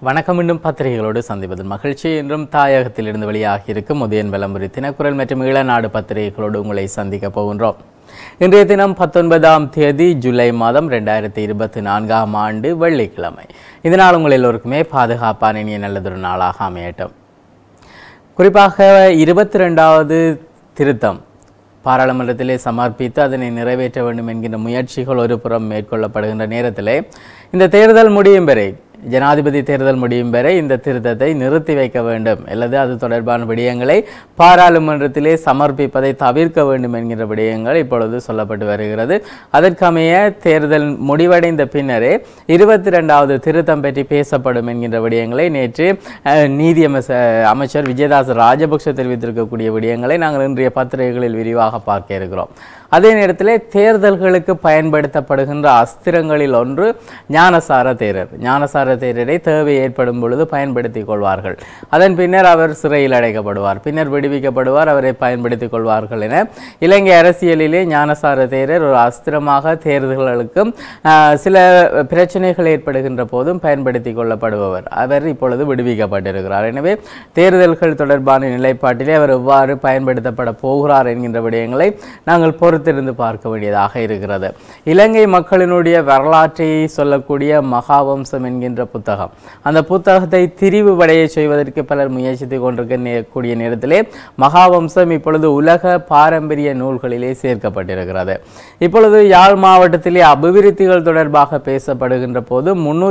வணக்கம். மீண்டும் பத்திரிகைகளோடு சந்திப்பதில் மகிழ்ச்சி. இன்றும் தாயகத்திலிருந்து வெளியாகி இருக்கும் உதயன் விளம்பரி தினக்குரல் மற்றும் ஈழநாடு பத்திரிகைகளோடு உங்களை சந்திக்க போகின்றோம். இன்றைய தினம் 19ஆம் தேதி ஜூலை மாதம் 2024ஆம் ஆண்டு வெள்ளிக்கிழமை. இதனால் உங்கள் எல்லோருக்குமே பாதுகாப்பான இனிய நல்லதொரு நாளாக அமையட்டும். குறிப்பாக 22வது திருத்தம் பாராளுமன்றத்திலே சமர்ப்பித்து அதனை நிறைவேற்ற வேண்டும் என்கின்ற முயற்சிகள் ஒரு புறம் மேற்கொள்ளப்படுகின்ற நேரத்திலே இந்த தேர்தல் முடியும் வரை, ஜனாதிபதி தேர்தல் முடியும் வரை இந்த திருத்தத்தை நிறுத்தி வைக்க வேண்டும் அல்லது அது தொடர்பான விடயங்களை பாராளுமன்றத்திலே சமர்ப்பிப்பதை தவிர்க்க வேண்டும் என்கின்ற விடயங்கள் இப்பொழுது சொல்லப்பட்டு வருகிறது. அதற்கமைய தேர்தல் முடிவடைந்த பின்னரே 22வது திருத்தம் பற்றி பேசப்படும் என்கின்ற விடயங்களை நேற்று நீதி அமைச்சர் விஜயதாச ராஜபக்ஷ தெரிவித்திருக்கக்கூடிய விடயங்களை நாங்கள் இன்றைய பத்திரிகைகளில் விரிவாக பார்க்க இருக்கிறோம். அதே நேரத்தில் தேர்தல்களுக்கு பயன்படுத்தப்படுகின்ற அஸ்திரங்களில் ஒன்று ஞானசார தேரர். ஞானசார தேரரை தேவை ஏற்படும் பொழுது பயன்படுத்திக் கொள்வார்கள். அதன் பின்னர் அவர் சிறையில் அடைக்கப்படுவார், பின்னர் விடுவிக்கப்படுவார், அவரை பயன்படுத்திக் கொள்வார்கள் என இலங்கை அரசியலிலே ஞானசார தேரர் ஒரு அஸ்திரமாக தேர்தல்களுக்கும் சில பிரச்சனைகள் ஏற்படுகின்ற போதும் பயன்படுத்திக் கொள்ளப்படுபவர். அவர் இப்பொழுது விடுவிக்கப்பட்டிருக்கிறார். எனவே தேர்தல்கள் தொடர்பான நிலைப்பாட்டிலே அவர் எவ்வாறு பயன்படுத்தப்பட போகிறார் என்கின்ற விடயங்களை நாங்கள் பொறுத்திருந்து பார்க்க வேண்டியதாக இருக்கிறது. இலங்கை மக்களினுடைய வரலாற்றை சொல்லக்கூடிய மகாவம்சம் என்கின்ற புத்தகம், அந்த புத்தகத்தை திரிவுபடைய செய்வதற்கு பலர் முயற்சித்துக் கொண்டிருக்கக்கூடிய நேரத்திலே மகாவம்சம் இப்பொழுது உலக பாரம்பரிய நூல்களிலே சேர்க்கப்பட்டிருக்கிறது. இப்பொழுது யாழ் மாவட்டத்திலே அபிவிருத்திகள் தொடர்பாக பேசப்படுகின்ற போது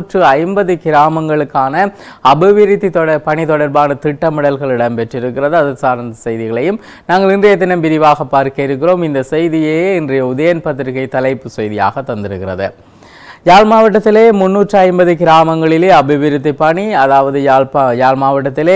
350 கிராமங்களுக்கான அபிவிருத்தி பணி தொடர்பான திட்டமிடல்கள் இடம்பெற்றிருக்கிறது. அது சார்ந்த செய்திகளையும் நாங்கள் இன்றைய தினம் விரிவாக பார்க்க இருக்கிறோம். இந்த செய்தியே இன்றைய உதயன் பத்திரிகை தலைப்பு செய்தியாக தந்திருக்கிறது. யாழ் மாவட்டத்திலே 350 கிராமங்களிலே அபிவிருத்தி பணி, அதாவது யாழ் மாவட்டத்திலே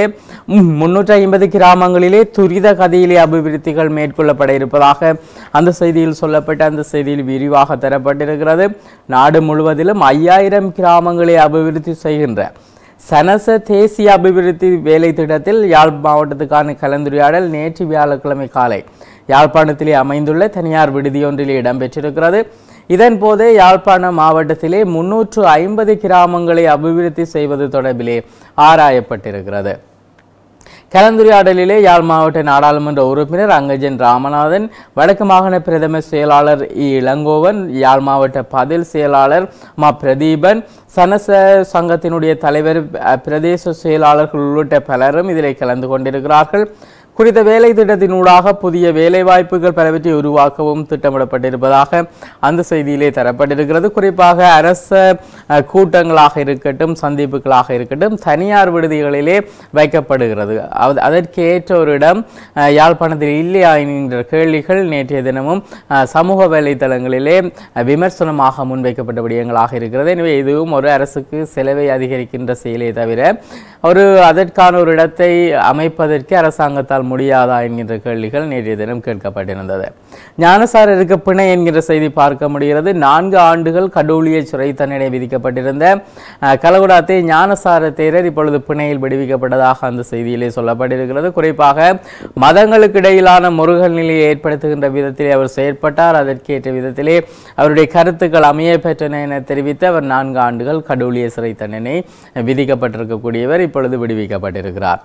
350 கிராமங்களிலே துரித கதியிலே அபிவிருத்திகள் மேற்கொள்ளப்பட இருப்பதாக அந்த செய்தியில் சொல்லப்பட்ட அந்த செய்தியில் விரிவாக தரப்பட்டிருக்கிறது. நாடு முழுவதிலும் 5000 கிராமங்களை அபிவிருத்தி செய்கின்ற சனச தேசிய அபிவிருத்தி வேலை திட்டத்தில் யாழ் மாவட்டத்துக்கான கலந்துரையாடல் நேற்று வியாழக்கிழமை காலை யாழ்ப்பாணத்திலே அமைந்துள்ள தனியார் விடுதியொன்றிலே இடம்பெற்றிருக்கிறது. இதன் போதே யாழ்ப்பாண மாவட்டத்திலே 350 கிராமங்களை அபிவிருத்தி செய்வது தொடர்பிலே ஆராயப்பட்டிருக்கிறது. கலந்துரையாடலிலே யாழ் மாவட்ட நாடாளுமன்ற உறுப்பினர் அங்கஜன் ராமநாதன், வடக்கு மாகாண பிரதம செயலாளர் இளங்கோவன், யாழ் மாவட்ட பதில் செயலாளர் மா பிரதீபன், சனச சங்கத்தினுடைய தலைவர், பிரதேச செயலாளர்கள் உள்ளிட்ட பலரும் இதிலே கலந்து கொண்டிருக்கிறார்கள். குறித்த வேலை திட்டத்தினூடாக புதிய வேலை வாய்ப்புகள் பலவற்றை உருவாக்கவும் திட்டமிடப்பட்டிருப்பதாக அந்த செய்தியிலே தரப்பட்டிருக்கிறது. குறிப்பாக அரச கூட்டங்களாக இருக்கட்டும், சந்திப்புகளாக இருக்கட்டும், தனியார் விடுதிகளிலே வைக்கப்படுகிறது. அதற்கேற்ற ஒரு இடம் யாழ்ப்பாணத்தில் இல்லையா என்கின்ற கேள்விகள் நேற்றைய தினமும் சமூக வலைத்தளங்களிலே விமர்சனமாக முன்வைக்கப்பட்ட விடயங்களாக இருக்கிறது. எனவே இதுவும் ஒரு அரசுக்கு செலவை அதிகரிக்கின்ற செயலே தவிர அதற்கான ஒரு இடத்தை அமைப்பதற்கு அரசாங்கத்தால் முடியாதா என்கின்ற கேள்விகள் நேற்றைய தினம் கேட்கப்பட்டிருந்தது. ஞானசாரருக்கு பிணை என்கின்ற செய்தி பார்க்க முடிகிறது. 4 ஆண்டுகள் கடூழிய சிறை தண்டனை விதிக்கப்பட்டிருந்த கலகுடாத்தை ஞானசார தேரர் இப்பொழுது பிணையில் விடுவிக்கப்பட்டதாக அந்த செய்தியிலே சொல்லப்பட்டிருக்கிறது. குறிப்பாக மதங்களுக்கு இடையிலான முருகல் நிலையை ஏற்படுத்துகின்ற விதத்திலே அவர் செயற்பட்டார். அதற்கேற்ற விதத்திலே அவருடைய கருத்துக்கள் அமைய பெற்றன என தெரிவித்து அவர் 4 ஆண்டுகள் கடூழிய சிறை தண்டனை விதிக்கப்பட்டிருக்கக்கூடியவர் இப்பொழுது விடுவிக்கப்பட்டிருக்கிறார்.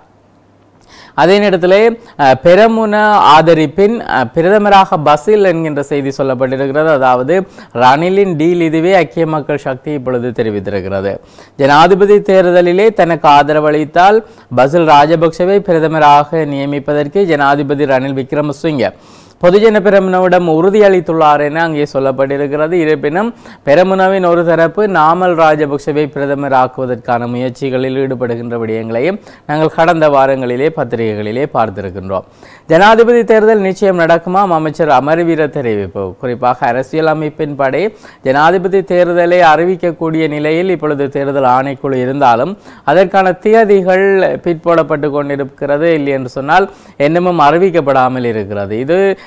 அதே நேரத்திலே பெரமுன ஆதரிப்பின் பிரதமராக பசில் என்கின்ற செய்தி சொல்லப்பட்டிருக்கிறது. அதாவது ரணிலின் டீல் இதுவே ஐக்கிய மக்கள் சக்தி இப்பொழுது தெரிவித்திருக்கிறது. ஜனாதிபதி தேர்தலிலே தனக்கு ஆதரவளித்தால் பசில் ராஜபக்சவை பிரதமராக நியமிப்பதற்கு ஜனாதிபதி ரணில் விக்ரமசிங்க பொதுஜன பெரமுனவிடம் உறுதியளித்துள்ளார் என அங்கே சொல்லப்பட்டிருக்கிறது. இருப்பினும் பெரமுனவின் ஒரு தரப்பு நாமல் ராஜபக்சவை பிரதமராக்குவதற்கான முயற்சிகளில் ஈடுபடுகின்ற விடயங்களையும் நாங்கள் கடந்த வாரங்களிலே பத்திரிகைகளிலே பார்த்திருக்கின்றோம். ஜனாதிபதி தேர்தல் நிச்சயம் நடக்குமாம் அமைச்சர் அமர்வீர தெரிவிப்பு. குறிப்பாக அரசியல் அமைப்பின் படை ஜனாதிபதி தேர்தலை அறிவிக்கக்கூடிய நிலையில் இப்பொழுது தேர்தல் ஆணைக்குழு இருந்தாலும் அதற்கான தேதிகள் பிற்போடப்பட்டு கொண்டிருக்கிறது. இல்லை என்று சொன்னால் இன்னமும் அறிவிக்கப்படாமல் இருக்கிறது. இது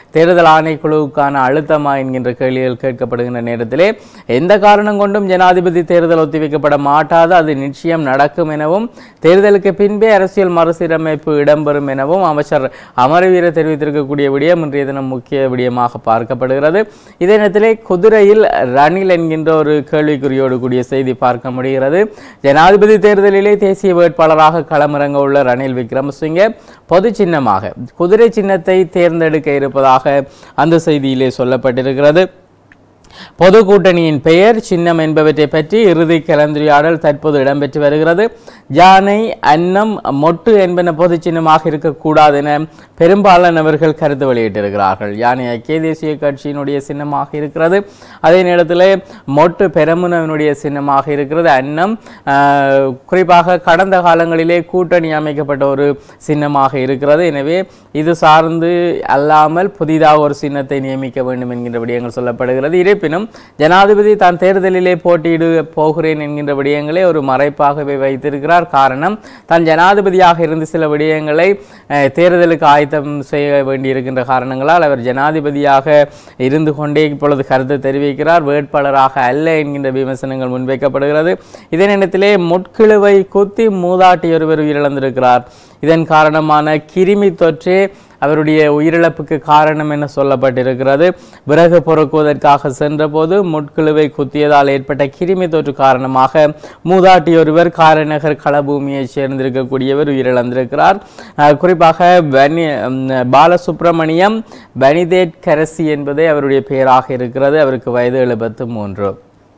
தேர்தல் ஆணைக்குழுவுக்கான அழுத்தமா என்கின்ற கேள்விகள் கேட்கப்படுகின்ற நேரத்திலே எந்த காரணம் கொண்டும் ஜனாதிபதி தேர்தல் ஒத்திவைக்கப்பட மாட்டாது, அது நிச்சயம் நடக்கும் எனவும் தேர்தலுக்கு பின்பே அரசியல் மறுசீரமைப்பு இடம்பெறும் எனவும் அமைச்சர் அமரவீர தெரிவித்திருக்கக்கூடிய விடயம் இன்றைய தினம் முக்கிய விடயமாக பார்க்கப்படுகிறது. இதே நேரத்திலே குதிரையில் ரணில் என்கின்ற ஒரு கேள்விக்குறியோடு கூடிய செய்தி பார்க்க முடிகிறது. ஜனாதிபதி தேர்தலிலே தேசிய வேட்பாளராக களமிறங்க உள்ள ரணில் விக்ரமசிங்கே பொது சின்னமாக குதிரை சின்னத்தை தேர்ந்தெடுக்க இருப்பதாக அந்த செய்தியிலே சொல்லப்பட்டிருக்கிறது. பொது கூட்டணியின் பெயர், சின்னம் என்பவற்றை பற்றி இறுதி கலந்துரையாடல் தற்போது இடம்பெற்று வருகிறது. யானை, அன்னம், மொட்டு என்பன பொது சின்னமாக இருக்கக்கூடாது என பெரும்பாலானவர்கள் கருத்து வெளியிட்டிருக்கிறார்கள். யானை ஐக்கிய தேசிய கட்சியினுடைய சின்னமாக இருக்கிறது. அதே நேரத்தில் மொட்டு பெரமுனவினுடைய சின்னமாக இருக்கிறது. அன்னம் குறிப்பாக கடந்த காலங்களிலே கூட்டணி அமைக்கப்பட்ட ஒரு சின்னமாக இருக்கிறது. எனவே இது சார்ந்து அல்லாமல் புதிதாக ஒரு சின்னத்தை நியமிக்க வேண்டும் என்கின்ற விடயங்கள் சொல்லப்படுகிறது. இருப்பினும் ஜனாதிபதி தான் தேர்தலிலே போட்டியிட போகிறேன் என்கின்ற விடயங்களை ஒரு மறைப்பாகவே வைத்திருக்கிறார். காரணம், தான் ஜனாதிபதியாக இருந்து சில விடயங்களை தேர்தலுக்கு ஆயத்தம் செய்ய வேண்டியிருக்கின்ற காரணங்களால் அவர் ஜனாதிபதியாக இருந்து கொண்டே இப்பொழுது கருத்து தெரிவிக்கிறார், வேட்பாளராக அல்ல என்கின்ற விமர்சனங்கள் முன்வைக்கப்படுகிறது. இதே நேரத்திலே முட்கிழுவை குத்தி மூதாட்டி ஒருவர் உயிரிழந்திருக்கிறார். இதன் காரணமான கிருமி தொற்றே அவருடைய உயிரிழப்புக்கு காரணம் என சொல்லப்பட்டிருக்கிறது. விறகு பொறுக்குவதற்காக சென்றபோது முட்கிழுவை குத்தியதால் ஏற்பட்ட கிருமி தொற்று காரணமாக மூதாட்டி ஒருவர் காரைநகர் களபூமியைச் சேர்ந்திருக்கக்கூடியவர் உயிரிழந்திருக்கிறார். குறிப்பாக பாலசுப்ரமணியம் பனிதேட் கரசி என்பதே அவருடைய பெயராக இருக்கிறது. அவருக்கு வயது 73.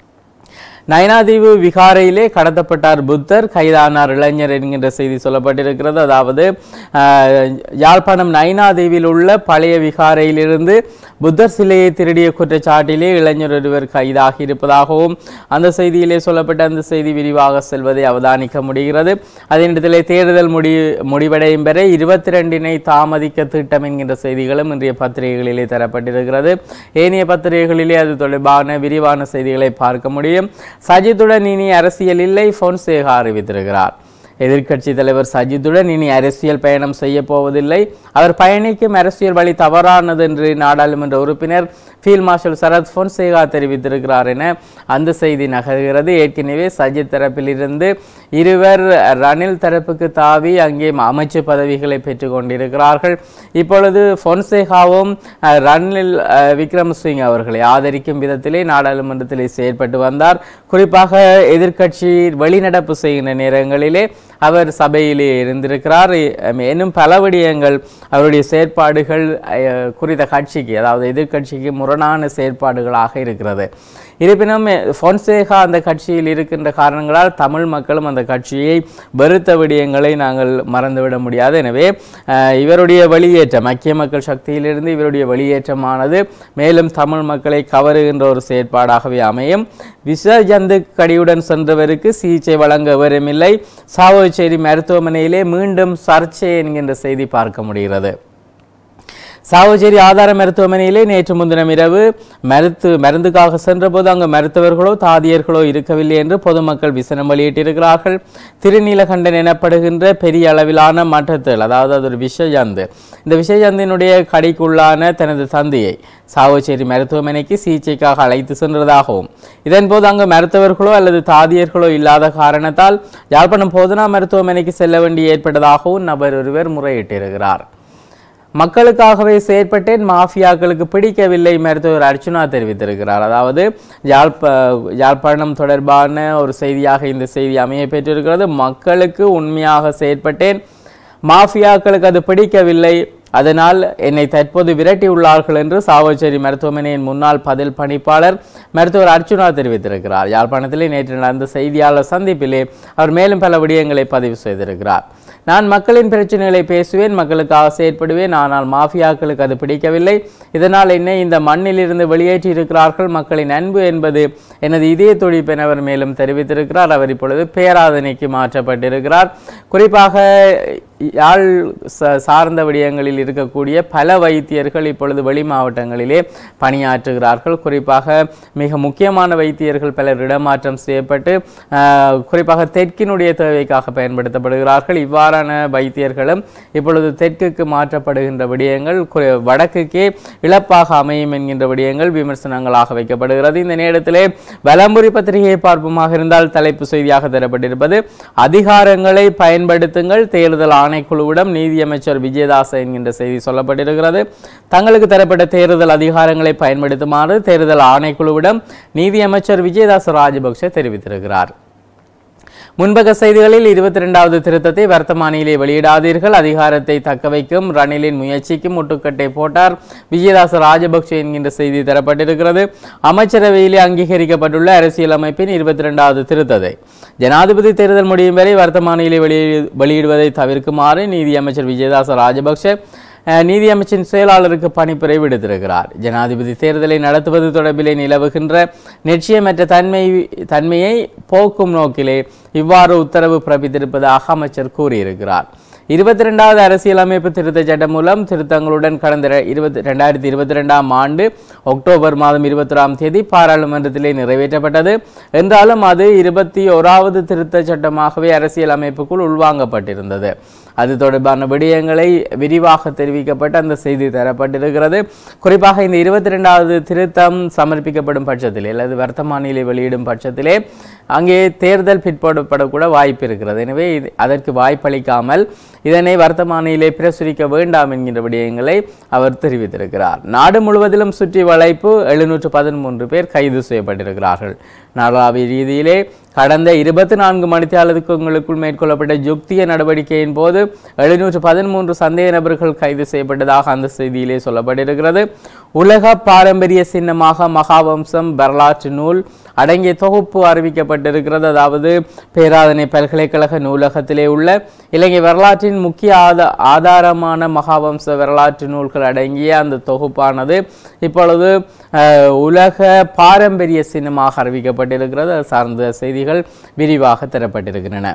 நயனாதீவு விகாரையிலே கடத்தப்பட்டார் புத்தர், கைதானார் இளைஞர் என்கின்ற செய்தி சொல்லப்பட்டிருக்கிறது. அதாவது யாழ்ப்பாணம் நயனாதீவில் உள்ள பழைய விகாரையிலிருந்து புத்தர் சிலையை திருடிய குற்றச்சாட்டிலே இளைஞர் ஒருவர் கைதாகி இருப்பதாகவும் அந்த செய்தியிலே சொல்லப்பட்ட அந்த செய்தி விரிவாக செல்வதை அவதானிக்க முடிகிறது. அதே நேரத்திலே தேர்தல் முடிவடையும் வரை 22 தாமதிக்க திட்டம் என்கின்ற செய்திகளும் இன்றைய பத்திரிகைகளிலே தரப்பட்டிருக்கிறது. ஏனைய பத்திரிகைகளிலே அது தொடர்பான விரிவான செய்திகளை பார்க்க முடியும். சஜித்துடன் இனி அரசியல் இல்லை, பொன்சேகா அறிவித்திருக்கிறார். எதிர்க்கட்சி தலைவர் சஜித்துடன் இனி அரசியல் பயணம் செய்ய போவதில்லை, அவர் பயணிக்கும் அரசியல் வழி தவறானது என்று நாடாளுமன்ற உறுப்பினர் ஃபீல்ட் மார்ஷல் சரத் பொன்சேகா தெரிவித்திருக்கிறார் என அந்த செய்தி நகர்கிறது. ஏற்கனவே சஜித் தரப்பிலிருந்து இருவர் ரணில் தரப்புக்கு தாவி அங்கே அமைச்சு பதவிகளை பெற்றுக் கொண்டிருக்கிறார்கள். இப்பொழுது பொன்சேகாவும் ரணில் விக்ரமசிங்கே அவர்களை ஆதரிக்கும் விதத்திலே நாடாளுமன்றத்திலே செயற்பட்டு வந்தார். குறிப்பாக எதிர்க்கட்சி வெளிநடப்பு செய்கின்ற நேரங்களிலே அவர் சபையிலே இருந்திருக்கிறார். இன்னும் பல விடயங்கள் அவருடைய செயற்பாடுகள் குறித்த கட்சிக்கு, அதாவது எதிர்கட்சிக்கு முரணான செயற்பாடுகளாக இருக்கிறது. இருப்பினும் பொன்சேகா அந்த கட்சியில் இருக்கின்ற காரணங்களால் தமிழ் மக்களும் அந்த கட்சியை வெறுத்த விடயங்களை நாங்கள் மறந்துவிட முடியாது. எனவே இவருடைய வெளியேற்றம், ஐக்கிய மக்கள் சக்தியிலிருந்து இவருடைய வெளியேற்றமானது மேலும் தமிழ் மக்களை கவருகின்ற ஒரு செயற்பாடாகவே அமையும். விஷஜந்து கடியுடன் சென்றவருக்கு சிகிச்சை வழங்க விவரமில்லை, சாவகச்சேரி மருத்துவமனையிலே மீண்டும் சர்ச்சை என்கின்ற செய்தி பார்க்க முடிகிறது. சாவகச்சேரி ஆதார மருத்துவமனையிலே நேற்று முன்தினம் இரவு மருந்துக்காக சென்றபோது அங்கு மருத்துவர்களோ தாதியர்களோ இருக்கவில்லை என்று பொதுமக்கள் விசனம் வெளியிட்டிருக்கிறார்கள். திருநீலகண்டன் எனப்படுகின்ற பெரிய அளவிலான மட்டத்தேள், அதாவது அது ஒரு விஷஜந்து, இந்த விஷஜந்தினுடைய கடிக்குள்ளான தனது தந்தையை சாவகச்சேரி மருத்துவமனைக்கு சிகிச்சைக்காக அழைத்து சென்றதாகவும் இதன்போது அங்கு மருத்துவர்களோ அல்லது தாதியர்களோ இல்லாத காரணத்தால் யாழ்ப்பாணம் போதனா மருத்துவமனைக்கு செல்ல வேண்டி ஏற்பட்டதாகவும் நபர் ஒருவர் முறையிட்டிருக்கிறார். மக்களுக்காகவே செயற்பட்டேன், மாஃபியாக்களுக்கு பிடிக்கவில்லை, மருத்துவர் அர்ச்சுனா தெரிவித்திருக்கிறார். அதாவது யாழ்ப்பாணம் தொடர்பான ஒரு செய்தியாக இந்த செய்தி அமைய பெற்றிருக்கிறது. மக்களுக்கு உண்மையாக செயற்பட்டேன், மாஃபியாக்களுக்கு அது பிடிக்கவில்லை, அதனால் என்னை தற்போது விரட்டியுள்ளார்கள் என்று சாவகச்சேரி மருத்துவமனையின் முன்னாள் பதில் பணிப்பாளர் மருத்துவர் அர்ச்சுனா தெரிவித்திருக்கிறார். யாழ்ப்பாணத்திலே நேற்று நடந்த செய்தியாளர் சந்திப்பிலே அவர் மேலும் பல விடயங்களை பதிவு செய்திருக்கிறார். நான் மக்களின் பிரச்சனைகளை பேசுவேன், மக்களுக்காக செயற்படுவேன், ஆனால் மாஃபியாக்களுக்கு அது பிடிக்கவில்லை, இதனால் என்னை இந்த மண்ணில் இருந்து வெளியேற்றி இருக்கிறார்கள். மக்களின் அன்பு என்பது எனது இதய துடிப்பு என அவர் மேலும் தெரிவித்திருக்கிறார். அவர் இப்பொழுது பேராதனைக்கு மாற்றப்பட்டிருக்கிறார். குறிப்பாக யாழ் சார்ந்த விடயங்களில் இருக்கக்கூடிய பல வைத்தியர்கள் இப்பொழுது வெளி மாவட்டங்களிலே பணியாற்றுகிறார்கள். குறிப்பாக மிக முக்கியமான வைத்தியர்கள் பலர் இடமாற்றம் செய்யப்பட்டு குறிப்பாக தெற்கினுடைய தேவைக்காக பயன்படுத்தப்படுகிறார்கள். இவ்வாறான வைத்தியர்களும் இப்பொழுது தெற்குக்கு மாற்றப்படுகின்ற விடயங்கள் வடக்குக்கே இழப்பாக அமையும் என்கின்ற விடயங்கள் விமர்சனங்களாக வைக்கப்படுகிறது. இந்த நேரத்திலே வலம்புரி பத்திரிகையை பார்ப்போமாக இருந்தால் தலைப்பு செய்தியாக தரப்பட்டிருப்பது அதிகாரங்களை பயன்படுத்துங்கள், தேர்தல் ஆணைக்குழுவிடம் நீதியமைச்சர் விஜயதாஸ் என்கின்ற செய்தி சொல்லப்பட்டிருக்கிறது. தங்களுக்கு தரப்பட்ட தேர்தல் அதிகாரங்களை பயன்படுத்துமாறு தேர்தல் ஆணைக்குழுவிடம் நீதியமைச்சர் விஜயதாஸ் ராஜபக்ஷ தெரிவித்திருக்கிறார். முன்பக்க செய்திகளில் 22வது திருத்தத்தை வர்த்தமானியிலே வெளியிடாதீர்கள், அதிகாரத்தை தக்கவைக்கும் ரணிலின் முயற்சிக்கும் முட்டுக்கட்டை போட்டார் விஜயதாச ராஜபக்ஷ என்கின்ற செய்தி தரப்பட்டிருக்கிறது. அமைச்சரவையிலே அங்கீகரிக்கப்பட்டுள்ள அரசியலமைப்பின் 22வது திருத்தத்தை ஜனாதிபதி தேர்தல் முடியும் வரை வர்த்தமானியிலே வெளியிடுவதை தவிர்க்குமாறு நீதியமைச்சர் விஜயதாச ராஜபக்ஷ நீதியமைச்சின் செயலாளருக்கு பணிப்புரை விடுத்திருக்கிறார். ஜனாதிபதி தேர்தலை நடத்துவது தொடர்பிலே நிலவுகின்ற நிச்சயமற்ற தன்மையை போக்கும் நோக்கிலே இவ்வாறு உத்தரவு பிறப்பித்திருப்பதாக அமைச்சர் கூறியிருக்கிறார். 22வது அரசியலமைப்பு திருத்த சட்டம் மூலம் திருத்தங்களுடன் கடந்த 2022ஆம் ஆண்டு அக்டோபர் மாதம் 21ஆம் தேதி பாராளுமன்றத்திலே நிறைவேற்றப்பட்டது. என்றாலும் அது 21வது திருத்த சட்டமாகவே அரசியலமைப்புக்குள் உள்வாங்கப்பட்டிருந்தது. அது தொடர்பான விடயங்களை விரிவாக தெரிவிக்கப்பட்டு அந்த செய்தி தரப்பட்டிருக்கிறது. குறிப்பாக இந்த 22வது திருத்தம் சமர்ப்பிக்கப்படும் பட்சத்திலே அல்லது வர்த்தமானியிலே வெளியிடும் பட்சத்திலே அங்கே தேர்தல் பிற்படப்படக்கூட வாய்ப்பு இருக்கிறது. எனவே அதற்கு வாய்ப்பளிக்காமல் இதனை வர்த்தமானியிலே பிரசுரிக்க வேண்டாம் என்கின்ற விடயங்களை அவர் தெரிவித்திருக்கிறார். நாடு முழுவதிலும் சுற்றி வளைப்பு 713 பேர் கைது செய்யப்பட்டிருக்கிறார்கள். நாளாவிய ரீதியிலே கடந்த 24 மணித்தியாலத்துக்குள் மேற்கொள்ளப்பட்ட யுக்திய நடவடிக்கையின் போது 713 சந்தேக நபர்கள் கைது செய்யப்பட்டதாக அந்த செய்தியிலே சொல்லப்பட்டிருக்கிறது. உலக பாரம்பரிய சின்னமாக மகாவம்சம் வரலாற்று நூல் அடங்கிய தொகுப்பு அறிவிக்கப்பட்டிருக்கிறது. அதாவது பேராதனை பல்கலைக்கழக நூலகத்திலே உள்ள இலங்கை வரலாற்றின் முக்கிய ஆதாரமான மகாவம்ச வரலாற்று நூல்கள் அடங்கிய அந்த தொகுப்பானது இப்பொழுது உலக பாரம்பரிய சின்னமாக அறிவிக்கப்பட்டிருக்கிறது. அது சார்ந்த செய்திகள் விரிவாக தரப்பட்டிருக்கின்றன.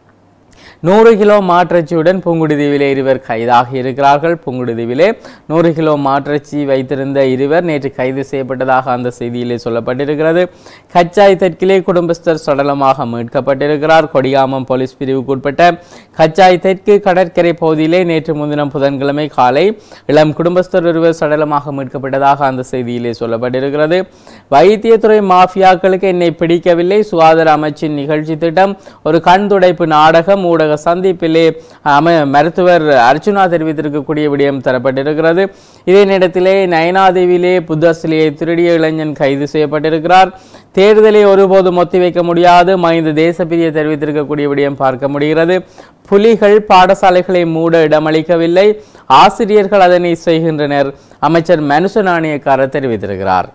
100 கிலோ மாற்றச்சியுடன் புங்குடுதீவிலே இருவர் கைதாகி இருக்கிறார்கள். புங்குடுதீவிலே 100 கிலோ மாற்றச்சி வைத்திருந்த இருவர் நேற்று கைது செய்யப்பட்டதாக அந்த செய்தியிலே சொல்லப்பட்டிருக்கிறது. கச்சாய் தெற்கிலே குடும்பஸ்தர் சடலமாக மீட்கப்பட்டிருக்கிறார். கொடியாமம் போலீஸ் பிரிவுக்குட்பட்ட கச்சாய் தெற்கு கடற்கரை பகுதியிலே நேற்று முன்தினம் புதன்கிழமை காலை இளம் குடும்பஸ்தர் ஒருவர் சடலமாக மீட்கப்பட்டதாக அந்த செய்தியிலே சொல்லப்பட்டிருக்கிறது. வைத்தியத்துறை மாஃபியாக்களுக்கு என்னை பிடிக்கவில்லை, சுகாதார அமைச்சின் நிகழ்ச்சி திட்டம் ஒரு கண் துடைப்பு நாடகம் ஊடக சந்திப்பிலே மருத்துவர் அர்ச்சுனா தெரிவித்திருக்கக்கூடிய விடயம் தரப்பட்டிருக்கிறது. இதே நேரத்திலே நயனாதேவியிலே புத்த சிலையை திருடிய இளைஞன் கைது செய்யப்பட்டிருக்கிறார். தேர்தலை ஒருபோதும் ஒத்திவைக்க முடியாது மஹிந்த தேசப்பிரிய தெரிவித்திருக்கக்கூடிய விடயம் பார்க்க முடிகிறது. புலிகள் பாடசாலைகளை மூட இடமளிக்கவில்லை, ஆசிரியர்கள் அதனை செய்கின்றனர், அமைச்சர் மனுஷ நாணயக்காரர் தெரிவித்திருக்கிறார்.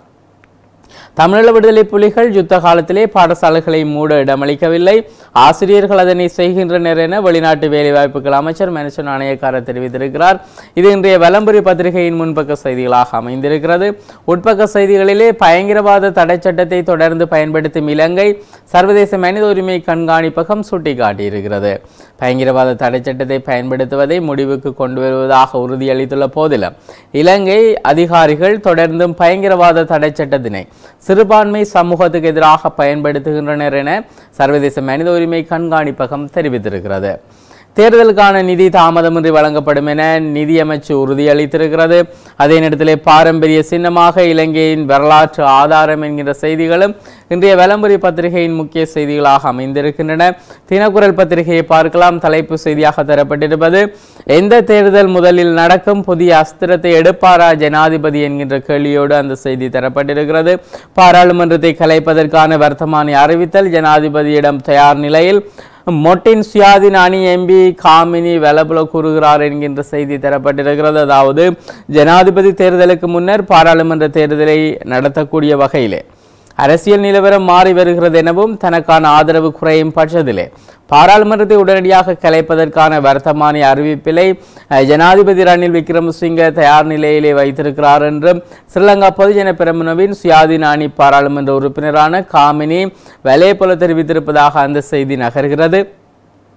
தமிழீழ விடுதலை புலிகள் யுத்த காலத்திலே பாடசாலைகளை மூட இடமளிக்கவில்லை, ஆசிரியர்கள் அதனை செய்கின்றனர் என வெளிநாட்டு வேலைவாய்ப்புகள் அமைச்சர் மனுஷ நாணயக்காரர் தெரிவித்திருக்கிறார். இது இன்றைய வலம்புரி பத்திரிகையின் முன்பக்க செய்திகளாக அமைந்திருக்கிறது. உட்பக்க செய்திகளிலே பயங்கரவாத தடை சட்டத்தை தொடர்ந்து பயன்படுத்தும் இலங்கை சர்வதேச மனித உரிமை கண்காணிப்பகம் சுட்டிக்காட்டியிருக்கிறது. பயங்கரவாத தடை சட்டத்தை பயன்படுத்துவதை முடிவுக்கு கொண்டு வருவதாக உறுதியளித்துள்ள போதிலும் இலங்கை அதிகாரிகள் தொடர்ந்தும் பயங்கரவாத தடை சட்டத்தினை சிறுபான்மை சமூகத்துக்கு எதிராக பயன்படுத்துகின்றனர் என சர்வதேச மனித உரிமை கண்காணிப்பகம் தெரிவித்திருக்கிறது. தேர்தலுக்கான நிதி தாமதமின்றி வழங்கப்படும் என நிதியமைச்சு உறுதியளித்திருக்கிறது. அதே நேரத்திலே பாரம்பரிய சின்னமாக இலங்கையின் வரலாற்று ஆதாரம் என்கிற செய்திகளும் இன்றைய வலம்புரி பத்திரிகையின் முக்கிய செய்திகளாக அமைந்திருக்கின்றன. தினக்குரல் பத்திரிகையை பார்க்கலாம். தலைப்பு செய்தியாக தரப்பட்டிருப்பது எந்த தேர்தல் முதலில் நடக்கும், புதிய அஸ்திரத்தை எடுப்பாரா ஜனாதிபதி என்கின்ற கேள்வியோடு அந்த செய்தி தரப்பட்டிருக்கிறது. பாராளுமன்றத்தை கலைப்பதற்கான வர்த்தமானி அறிவித்தல் ஜனாதிபதியிடம் தயார் நிலையில், மொட்டின் சுயாதீன அணி எம்பி காமினி வெலபுல கூறுகிறார் என்கின்ற செய்தி தரப்பட்டிருக்கிறது. அதாவது ஜனாதிபதி தேர்தலுக்கு முன்னர் பாராளுமன்ற தேர்தலை நடத்தக்கூடிய வகையிலே அரசியல் நிலவரம் மாறி வருகிறது எனவும் தனக்கான ஆதரவு குறையும் பட்சத்திலே பாராளுமன்றத்தை உடனடியாக கலைப்பதற்கான வர்த்தமானி அறிவிப்பிலை ஜனாதிபதி ரணில் விக்ரமசிங்க தயார் நிலையிலே வைத்திருக்கிறார் என்றும் ஸ்ரீலங்கா பொதுஜன பெரமுனவின் சுயாதீன அணி பாராளுமன்ற உறுப்பினரான காமினி வெலேபுல தெரிவித்திருப்பதாக அந்த செய்தி நகர்கிறது.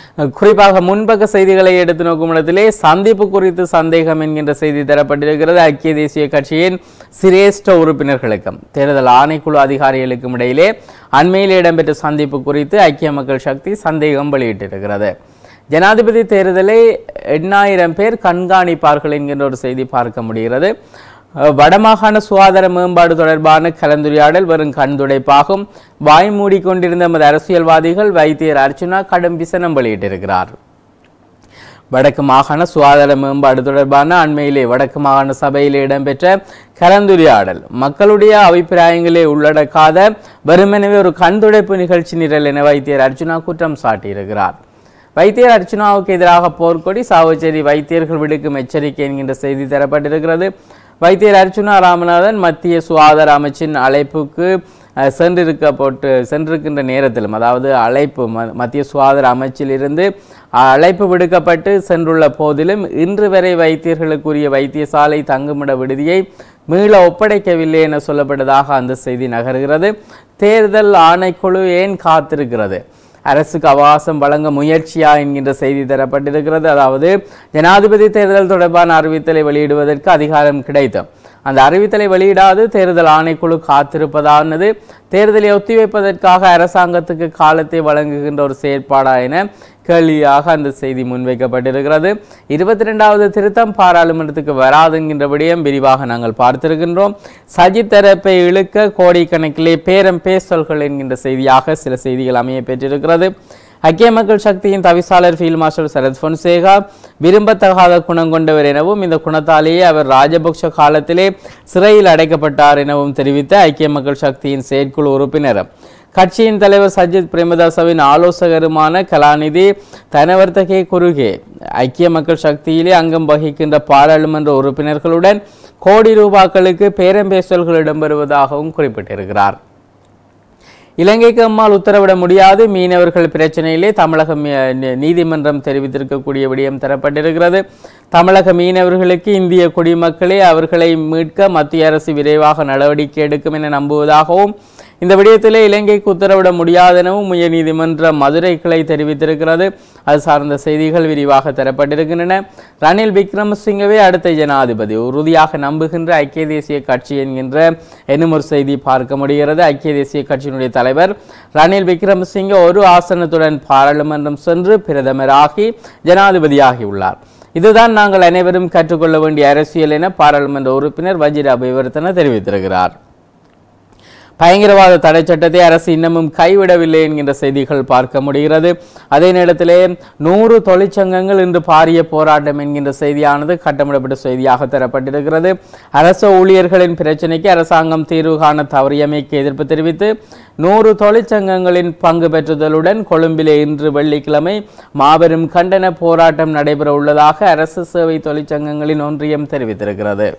குறிப்பாக முன்பக்க செய்திகளை எடுத்து நோக்கும் இடத்திலே சந்திப்பு குறித்து சந்தேகம் என்கின்ற செய்தி தரப்பட்டிருக்கிறது. ஐக்கிய தேசிய கட்சியின் சிரேஷ்ட உறுப்பினர்களுக்கும் தேர்தல் ஆணைக்குழு அதிகாரிகளுக்கும் இடையிலே அண்மையில் இடம்பெற்ற சந்திப்பு குறித்து ஐக்கிய மக்கள் சக்தி சந்தேகம் வெளியிட்டிருக்கிறது. ஜனாதிபதி தேர்தலை 8000 பேர் கண்காணிப்பார்கள் என்கின்ற ஒரு செய்தி பார்க்க முடிகிறது. வடமாகாண சுகாதார மேம்பாடு தொடர்பான கலந்துரையாடல் வெறும் கண்துடைப்பாகும். வாய் மூடிக்கொண்டிருந்த நமது அரசியல்வாதிகள் வைத்தியர் அர்ச்சுனா கடும் விசனம் வெளியிட்டிருக்கிறார். வடக்கு மாகாண சுகாதார மேம்பாடு தொடர்பான அண்மையிலே வடக்கு மாகாண சபையில் இடம்பெற்ற கலந்துரையாடல் மக்களுடைய அபிப்பிராயங்களை உள்ளடக்காத வெறுமெனவே ஒரு கண்துடைப்பு நிகழ்ச்சி நிரல் என வைத்தியர் அர்ச்சுனா குற்றம் சாட்டியிருக்கிறார். வைத்தியர் அர்ச்சுனாவுக்கு எதிராக போர்க்கொடி சாவச்சேரி வைத்தியர்கள் விடுக்கும் எச்சரிக்கை என்கின்ற செய்தி தரப்பட்டிருக்கிறது. வைத்தியர் அர்ச்சுனா ராமநாதன் மத்திய சுகாதார அமைச்சின் அழைப்புக்கு சென்றிருக்கின்ற நேரத்திலும், அதாவது அழைப்பு மத்திய சுகாதார அமைச்சில் இருந்து அழைப்பு விடுக்கப்பட்டு சென்றுள்ள போதிலும் இன்று வரை வைத்தியர்களுக்குரிய வைத்தியசாலை தங்குமிட விடுதியை மீள ஒப்படைக்கவில்லை என சொல்லப்பட்டதாக அந்த செய்தி நகர்கிறது. தேர்தல் ஆணைக்குழு ஏன் காத்திருக்கிறது? அரசுக்கு அவகாசம் வழங்க முயற்சியா என்கின்ற செய்தி தரப்பட்டிருக்கிறது. அதாவது ஜனாதிபதி தேர்தல் தொடர்பான அறிவித்தலை வெளியிடுவதற்கு அதிகாரம் கிடைத்தும் அந்த அறிவித்தலை வெளியிடாது தேர்தல் ஆணைக்குழு காத்திருப்பதானது தேர்தலை ஒத்திவைப்பதற்காக அரசாங்கத்துக்கு காலத்தை வழங்குகின்ற ஒரு செயற்பாடா என கேள்வியாக அந்த செய்தி முன்வைக்கப்பட்டிருக்கிறது. 22வது திருத்தம் பாராளுமன்றத்துக்கு வராது என்கின்ற விடயம் விரிவாக நாங்கள் பார்த்திருக்கின்றோம். சஜித் தரப்பை இழுக்க கோடிக்கணக்கிலே பேரம் பேசல்கள் என்கின்ற செய்தியாக சில செய்திகள் அமைய பெற்றிருக்கிறது. ஐக்கிய மக்கள் சக்தியின் தவிசாளர் ஃபீல்ட் மார்ஷல் சரத் பொன்சேகா விரும்பத்தகாத குணம் கொண்டவர் எனவும் இந்த குணத்தாலேயே அவர் ராஜபக்ஷ காலத்திலே சிறையில் அடைக்கப்பட்டார் எனவும் தெரிவித்த ஐக்கிய மக்கள் சக்தியின் செயற்குழு உறுப்பினர் கட்சியின் தலைவர் சஜித் பிரேமதாசவின் ஆலோசகருமான கலாநிதி தனவர்த்தகே குருகே ஐக்கிய மக்கள் சக்தியிலே அங்கம் வகிக்கின்ற பாராளுமன்ற உறுப்பினர்களுடன் கோடி ரூபாய்களுக்கு பேரம் பேசல்கள் இடம்பெறுவதாகவும் குறிப்பிட்டிருக்கிறார். இலங்கைக்கு அம்மால் உத்தரவிட முடியாது மீனவர்கள் பிரச்சனையிலே தமிழக நீதிமன்றம் தெரிவித்திருக்கக்கூடிய விடயம் தரப்பட்டிருக்கிறது. தமிழக மீனவர்களுக்கு இந்திய குடிமக்களே அவர்களை மீட்க மத்திய அரசு விரைவாக நடவடிக்கை எடுக்கும் என நம்புவதாகவும் இந்த விடயத்திலே இலங்கைக்கு உத்தரவிட முடியாதெனவும் உயர்நீதிமன்ற மதுரை கிளை தெரிவித்திருக்கிறது. அது சார்ந்த செய்திகள் விரிவாக தரப்பட்டிருக்கின்றன. ரணில் விக்ரமசிங்கவே அடுத்த ஜனாதிபதி உறுதியாக நம்புகின்ற ஐக்கிய தேசிய கட்சி என்கின்ற என்னும் ஒரு செய்தி பார்க்க முடிகிறது. ஐக்கிய தேசிய கட்சியினுடைய தலைவர் ரணில் விக்ரமசிங்க ஒரு ஆசனத்துடன் பாராளுமன்றம் சென்று பிரதமராகி ஜனாதிபதியாகி உள்ளார். இதுதான் நாங்கள் அனைவரும் கற்றுக்கொள்ள வேண்டிய அரசியல் என பாராளுமன்ற உறுப்பினர் வஜிர அபிவர்த்தன தெரிவித்திருக்கிறார். பயங்கரவாத தடை சட்டத்தை அரசு இன்னமும் கைவிடவில்லை என்கின்ற செய்திகள் பார்க்க முடிகிறது. அதே நேரத்திலே 100 தொழிற்சங்கங்கள் இன்று பாரிய போராட்டம் என்கின்ற செய்தியானது கட்டமிடப்பட்ட செய்தியாக தரப்பட்டிருக்கிறது. அரசு ஊழியர்களின் பிரச்சினைக்கு அரசாங்கம் தீர்வு காண தவறியமைக்கு எதிர்ப்பு தெரிவித்து 100 தொழிற்சங்கங்களின் பங்கு பெற்றுதலுடன் கொழும்பிலே இன்று வெள்ளிக்கிழமை மாபெரும் கண்டன போராட்டம் நடைபெற உள்ளதாக அரசு சேவை தொழிற்சங்கங்களின் ஒன்றியம் தெரிவித்திருக்கிறது.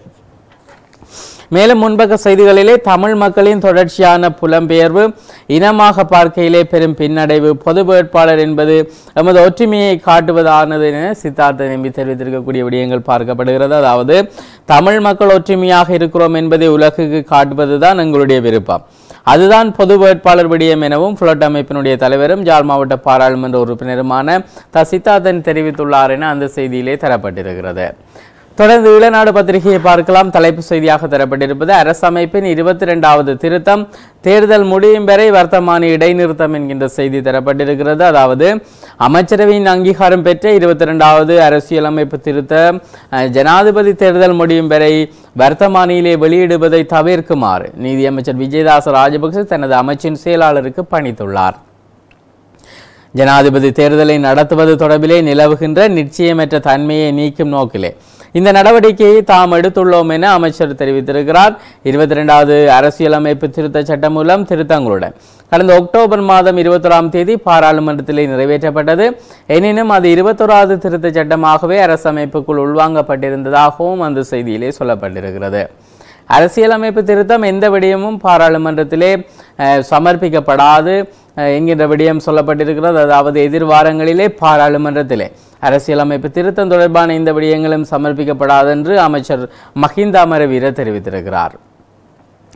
மேலும் முன்பக்க செய்திகளிலே தமிழ் மக்களின் தொடர்ச்சியான புலம்பெயர்வு இனமாக பார்க்கையிலே பெரும் பின்னடைவு பொது வேட்பாளர் என்பது நமது ஒற்றுமையை காட்டுவதானது என சித்தார்த்த நம்பி தெரிவித்திருக்கக்கூடிய விடயங்கள் பார்க்கப்படுகிறது. அதாவது தமிழ் மக்கள் ஒற்றுமையாக இருக்கிறோம் என்பதை உலகுக்கு காட்டுவதுதான் எங்களுடைய விருப்பம், அதுதான் பொது வேட்பாளர் விடயம் எனவும் புலட் அமைப்பினுடைய தலைவரும் ஜாழ் மாவட்ட பாராளுமன்ற உறுப்பினருமான சித்தார்த்தன் தெரிவித்துள்ளார் என அந்த செய்தியிலே தரப்பட்டிருக்கிறது. தொடர்ந்து ஈழநாடு பத்திரிகையை பார்க்கலாம். தலைப்பு செய்தியாக தரப்பட்டிருப்பது அரசமைப்பின் 22வது திருத்தம் தேர்தல் முடியும் வரை வர்த்தமானி இடைநிறுத்தம் என்கின்ற செய்தி தரப்பட்டிருக்கிறது. அதாவது அமைச்சரவையின் அங்கீகாரம் பெற்ற 22வது அரசியலமைப்பு திருத்தம் ஜனாதிபதி தேர்தல் முடியும் வரை வர்த்தமானியிலே வெளியிடுவதை தவிர்க்குமாறு நீதியமைச்சர் விஜயதாச ராஜபக்ச தனது அமைச்சின் செயலாளருக்கு பணித்துள்ளார். ஜனாதிபதி தேர்தலை நடத்துவது தொடர்பிலே நிலவுகின்ற நிச்சயமற்ற தன்மையை நீக்கும் நோக்கிலே இந்த நடவடிக்கையை தாம் எடுத்துள்ளோம் என அமைச்சர் தெரிவித்திருக்கிறார். 22வது அரசியலமைப்பு திருத்த சட்டம் மூலம் திருத்தங்களுடன் கடந்த அக்டோபர் மாதம் 21ஆம் தேதி பாராளுமன்றத்திலே நிறைவேற்றப்பட்டது. எனினும் அது 21வது திருத்த சட்டமாகவே அரசமைப்புக்குள் உள்வாங்கப்பட்டிருந்ததாகவும் அந்த செய்தியிலே சொல்லப்பட்டிருக்கிறது. அரசியலமைப்பு திருத்தம் எந்த விடயமும் பாராளுமன்றத்திலே சமர்ப்பிக்கப்படாது என்கின்ற விடயம் சொல்லப்பட்டிருக்கிறது. அதாவது எதிர்வாரங்களிலே பாராளுமன்றத்திலே அரசியலமைப்பு திருத்தம் தொடர்பான இந்த விடயங்களும் சமர்ப்பிக்கப்படாது என்று அமைச்சர் மஹிந்த அமரவீர தெரிவித்திருக்கிறார்.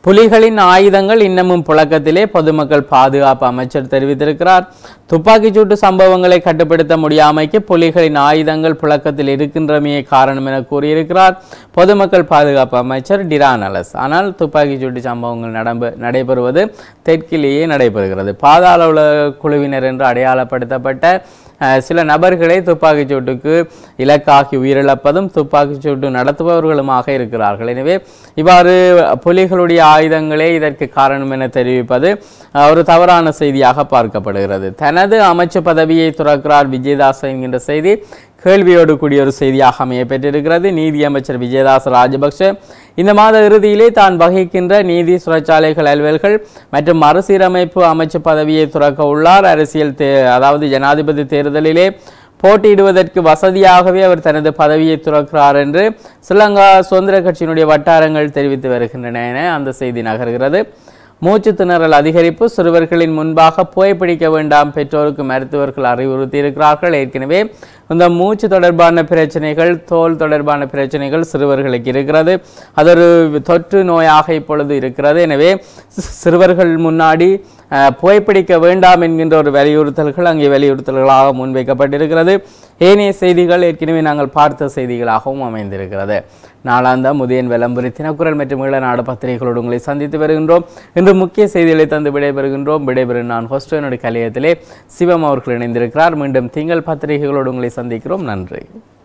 புலிகளின் ஆயுதங்கள் இன்னமும் புழக்கத்திலே, பொதுமக்கள் பாதுகாப்பு அமைச்சர் தெரிவித்திருக்கிறார். துப்பாக்கிச்சூட்டு சம்பவங்களை கட்டுப்படுத்த முடியாமைக்கு புலிகளின் ஆயுதங்கள் புழக்கத்தில் இருக்கின்றமையே காரணம் என கூறியிருக்கிறார் பொதுமக்கள் பாதுகாப்பு அமைச்சர் டிரான் அலஸ். ஆனால் துப்பாக்கிச்சூட்டு சம்பவங்கள் நடைபெறுவது தெற்கிலேயே நடைபெறுகிறது. பாதாள உலக குழுவினர் என்று அடையாளப்படுத்தப்பட்ட சில நபர்களை துப்பாக்கிச்சூட்டுக்கு இலக்காகி உயிரிழப்பதும் துப்பாக்கிச்சூட்டு நடத்துபவர்களுமாக இருக்கிறார்கள். எனவே இவ்வாறு புலிகளுடைய ஆயுதங்களே இதற்கு காரணம் என தெரிவிப்பது ஒரு தவறான செய்தியாக பார்க்கப்படுகிறது. தனது அமைச்சு பதவியை துறக்கிறார் விஜயதாஸ் என்கின்ற செய்தி கேள்வியோடு கூடிய ஒரு செய்தியாக அமைய பெற்றிருக்கிறது. நீதி அமைச்சர் விஜயதாஸ் ராஜபக்ஷ இந்த மாத இறுதியிலே தான் வகிக்கின்ற நீதி சுரச்சாலைகள் அலுவல்கள் மற்றும் மறுசீரமைப்பு அமைச்சு பதவியை துறக்க உள்ளார். அதாவது ஜனாதிபதி தேர்தலிலே போட்டியிடுவதற்கு வசதியாகவே அவர் தனது பதவியை துறக்கிறார் என்று ஸ்ரீலங்கா சுதந்திர கட்சியினுடைய வட்டாரங்கள் தெரிவித்து வருகின்றன என அந்த செய்தி நகர்கிறது. மூச்சு திணறல் அதிகரிப்பு, சிறுவர்களின் முன்பாக புகைப்பிடிக்க வேண்டாம், பெற்றோருக்கு மருத்துவர்கள் அறிவுறுத்தி இருக்கிறார்கள். ஏற்கனவே இந்த மூச்சு தொடர்பான பிரச்சனைகள், தோல் தொடர்பான பிரச்சனைகள் சிறுவர்களுக்கு இருக்கிறது. அது ஒரு தொற்று நோயாக இப்பொழுது இருக்கிறது. எனவே சிறுவர்கள் முன்னாடி புகைப்பிடிக்க வேண்டாம் என்கின்ற ஒரு வலியுறுத்தல்கள் அங்கே வலியுறுத்தல்களாக முன்வைக்கப்பட்டிருக்கிறது. ஏனைய செய்திகள் ஏற்கனவே நாங்கள் பார்த்த செய்திகளாகவும் அமைந்திருக்கிறது. நாளாந்தம் உதயன் விளம்பரி தினக்குரல் மற்றும் ஈழநாடு பத்திரிகைகளோடு உங்களை சந்தித்து வருகின்றோம். இன்று முக்கிய செய்திகளை தந்து விடைபெறுகின்றோம். விடைபெறும் நான் ஹோஸ்டனுடைய கலையத்திலே சிவம் அவர்கள் இணைந்திருக்கிறார். மீண்டும் திங்கள் பத்திரிகைகளோடு உங்களை சந்திக்கிறோம். நன்றி.